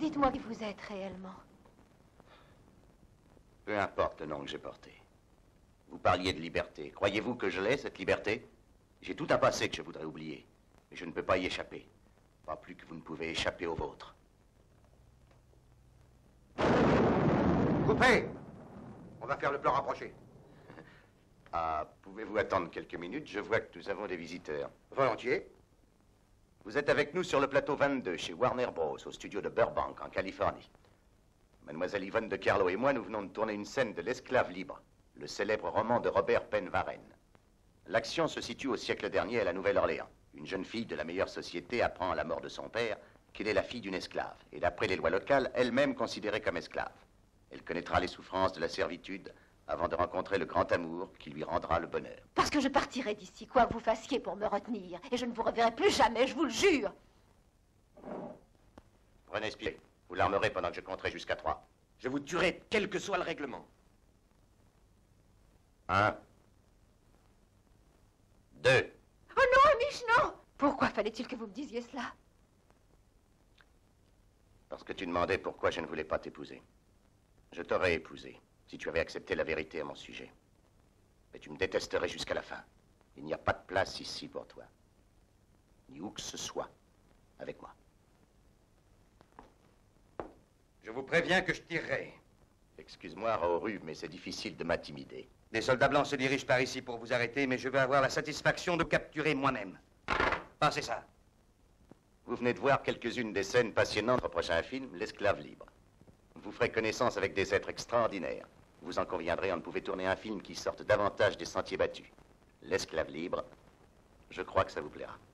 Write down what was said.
Dites-moi qui vous êtes réellement. Peu importe le nom que j'ai porté. Vous parliez de liberté. Croyez-vous que je l'ai, cette liberté? J'ai tout un passé que je voudrais oublier. Mais je ne peux pas y échapper. Pas plus que vous ne pouvez échapper au vôtre. Coupez! On va faire le plan rapproché. Ah, pouvez-vous attendre quelques minutes? Je vois que nous avons des visiteurs. Volontiers. Vous êtes avec nous sur le plateau 22, chez Warner Bros, au studio de Burbank, en Californie. Mademoiselle Yvonne de Carlo et moi, nous venons de tourner une scène de L'Esclave libre, le célèbre roman de Robert Penn Warren. L'action se situe au siècle dernier à la Nouvelle-Orléans. Une jeune fille de la meilleure société apprend à la mort de son père qu'elle est la fille d'une esclave, et d'après les lois locales, elle-même considérée comme esclave. Elle connaîtra les souffrances de la servitude avant de rencontrer le grand amour qui lui rendra le bonheur. Parce que je partirai d'ici, quoi que vous fassiez pour me retenir. Et je ne vous reverrai plus jamais, je vous le jure. Prenez ce pied. Vous l'armerez pendant que je compterai jusqu'à 3. Je vous tuerai, quel que soit le règlement. 1, 2. Oh non, Amish, non! Pourquoi fallait-il que vous me disiez cela? Parce que tu demandais pourquoi je ne voulais pas t'épouser. Je t'aurais épousé si tu avais accepté la vérité à mon sujet. Mais tu me détesterais jusqu'à la fin. Il n'y a pas de place ici pour toi. Ni où que ce soit avec moi. Je vous préviens que je tirerai. Excuse-moi, Raoru, mais c'est difficile de m'intimider. Des soldats blancs se dirigent par ici pour vous arrêter, mais je veux avoir la satisfaction de vous capturer moi-même. Passez ça. Vous venez de voir quelques-unes des scènes passionnantes du prochain film, L'Esclave libre. Vous ferez connaissance avec des êtres extraordinaires. Vous en conviendrez, on ne pouvait tourner un film qui sorte davantage des sentiers battus. L'Esclave libre, je crois que ça vous plaira.